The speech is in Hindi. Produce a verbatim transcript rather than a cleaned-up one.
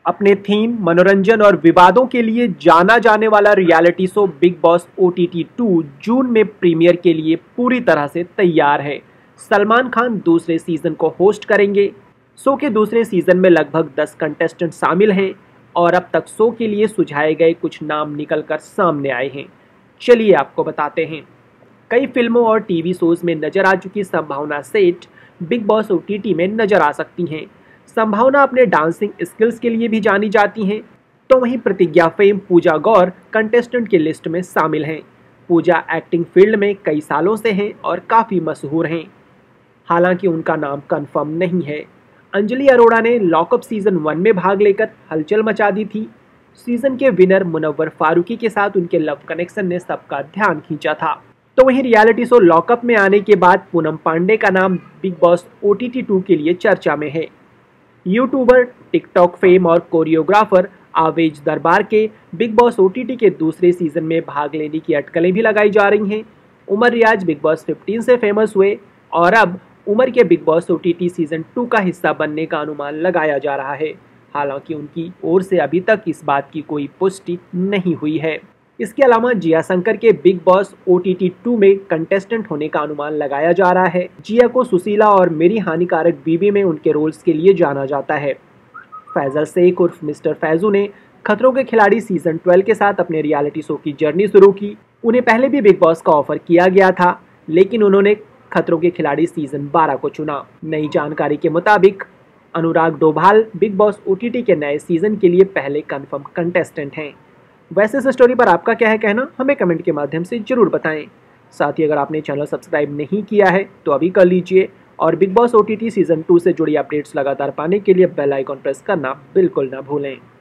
अपने थीम, मनोरंजन और विवादों के लिए जाना जाने वाला reality show Bigg boss O T T two जून में प्रीमियर के लिए पूरी तरह से तैयार है। सलमान खान दूसरे सीजन को होस्ट करेंगे। शो के दूसरे सीजन में लगभग दस कंटेस्टेंट शामिल हैं और अब तक शो के लिए सुझाए गए कुछ नाम निकलकर सामने आए हैं। चलिए आपको बताते हैं। कई फिल्मों और टीवी शोज में नजर आ चुकी Sambhavna Seth Big boss O T T में नजर आ सकती हैं। संभावना अपने डांसिंग स्किल्स के लिए भी जानी जाती हैं, तो वहीं प्रतिज्ञा फेम पूजा गौर कंटेस्टेंट की लिस्ट में शामिल हैं। पूजा एक्टिंग फील्ड में कई सालों से हैं और काफ़ी मशहूर हैं, हालांकि उनका नाम कंफर्म नहीं है। अंजलि अरोड़ा ने लॉकअप सीजन वन में भाग लेकर हलचल मचा दी थी। सीजन के विनर मुनव्वर फारूकी के साथ उनके लव कनेक्शन ने सबका ध्यान खींचा था। तो वहीं रियलिटी शो लॉकअप में आने के बाद पूनम पांडे का नाम Bigg boss O T T two के लिए चर्चा में है। यूट्यूबर, टिकटॉक फेम और कोरियोग्राफर आवेज दरबार के Bigg boss O T T के दूसरे सीजन में भाग लेने की अटकलें भी लगाई जा रही हैं। उमर रियाज बिग बॉस पंद्रह से फेमस हुए और अब उमर के Bigg boss O T T season two का हिस्सा बनने का अनुमान लगाया जा रहा है। हालांकि उनकी ओर से अभी तक इस बात की कोई पुष्टि नहीं हुई है। इसके अलावा जिया शंकर के Bigg boss O T T two में कंटेस्टेंट होने का अनुमान लगाया जा रहा है। जिया को सुशीला और मेरी हानिकारक बीवी में उनके रोल्स के लिए जाना जाता है। फैजल शेख उर्फ मिस्टर फैजू ने खतरों के खिलाड़ी सीजन ट्वेल्व के साथ अपने रियलिटी शो की जर्नी शुरू की। उन्हें पहले भी बिग बॉस का ऑफर किया गया था, लेकिन उन्होंने खतरों के खिलाड़ी सीजन बारह को चुना। नई जानकारी के मुताबिक Anurag Dobhal big boss O T T के नए सीजन के लिए पहले कंफर्म कंटेस्टेंट हैं। वैसे इस स्टोरी पर आपका क्या है कहना, हमें कमेंट के माध्यम से जरूर बताएं। साथ ही अगर आपने चैनल सब्सक्राइब नहीं किया है तो अभी कर लीजिए और big boss O T T season two से जुड़ी अपडेट्स लगातार पाने के लिए बेल आइकॉन प्रेस करना बिल्कुल ना भूलें।